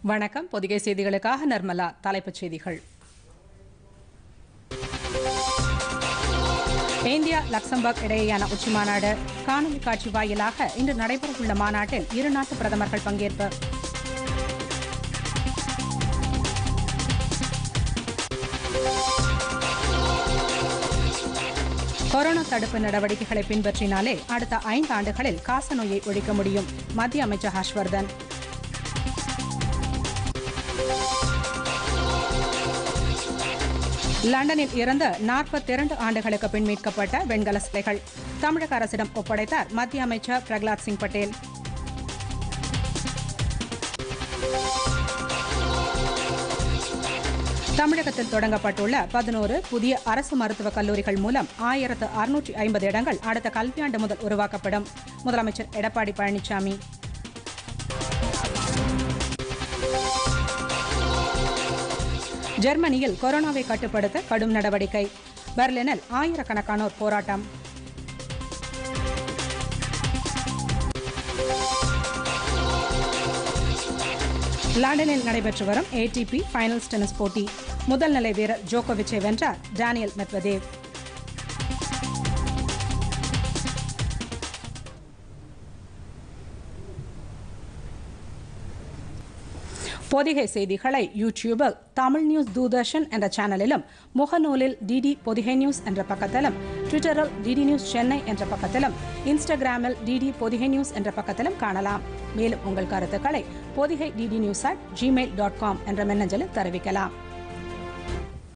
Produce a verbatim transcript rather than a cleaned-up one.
வணக்கம். பொதிகை செய்திகளுக்காக நர்மலா. தலைப்புச் செய்திகள். இந்தியா லக்சம்பர்க் இடையேயான உச்சிமாநாடு காணொலி காட்சி வாயிலாக இன்று நடைபெறவுள்ள மாநாட்டில் இரு நாட்டு பிரதமர்கள் பங்கேற்பு. கொரோனா தடுப்பு நடவடிக்கைகளை பின்பற்றினாலே அடுத்த ஐந்து ஆண்டுகளில் காசநோயை ஒழிக்க முடியும். மத்திய அமைச்சர் ஹர்ஷ்வர்தன். லண்டனில் இருந்து நாற்பத்தி இரண்டு ஆண்டுகளுக்கு பின் மீட்கப்பட்ட வெண்கல சிலைகள் தமிழக அரசிடம் ஒப்படைத்தார் மத்திய அமைச்சர் பிரகலாத் சிங் பட்டேல். தமிழகத்தில் தொடங்கப்பட்டுள்ள பதினோரு புதிய அரசு மருத்துவக் கல்லூரிகள் மூலம் ஆயிரத்து அறுநூற்றி ஐம்பது இடங்கள் அடுத்த கல்வியாண்டு முதல் உருவாக்கப்படும். முதலமைச்சர் எடப்பாடி பழனிசாமி. ஜெர்மனியில் கொரோனாவை கட்டுப்படுத்த கடும் நடவடிக்கை. பெர்லினில் ஆயிரக்கணக்கானோர் போராட்டம். லண்டனில் நடைபெற்று வரும் ஏடிபி ஃபைனல்ஸ் டென்னிஸ் போட்டி முதல் நிலை வீரர் ஜோகோவிச்சை வென்றார் டேனியல் மெட்வதேவ். பொதிகை செய்திகளை யூடியூபில் தமிழ் நியூஸ் தூர்தர்ஷன் என்ற சேனலிலும், முகநூலில் டிடி பொதிகை நியூஸ் என்ற பக்கத்திலும், ட்விட்டரில் டிடி நியூஸ் சென்னை என்ற பக்கத்திலும், இன்ஸ்டாகிராமில் டிடி பொதிகை நியூஸ் என்ற பக்கத்திலும் காணலாம். மேலும் உங்கள் கருத்துக்களை Pothigai DD news at Gmail dot com என்ற மின்னஞ்சலில் தெரிவிக்கலாம்.